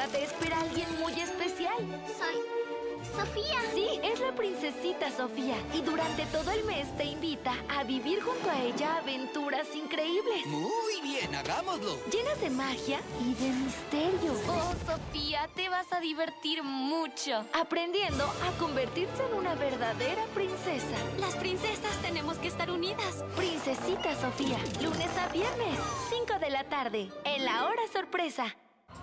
casa te espera alguien muy especial. Soy Sofía. Sí, es la princesita Sofía. Y durante todo el mes te invita a vivir junto a ella aventuras increíbles. Muy bien, hagámoslo. Llenas de magia y de misterio. Oh, Sofía, te vas a divertir mucho. Aprendiendo a convertirse en una verdadera princesa. Las princesas tenemos que estar unidas. Princesita Sofía, lunes a viernes, 5 de la tarde, en la hora sorpresa.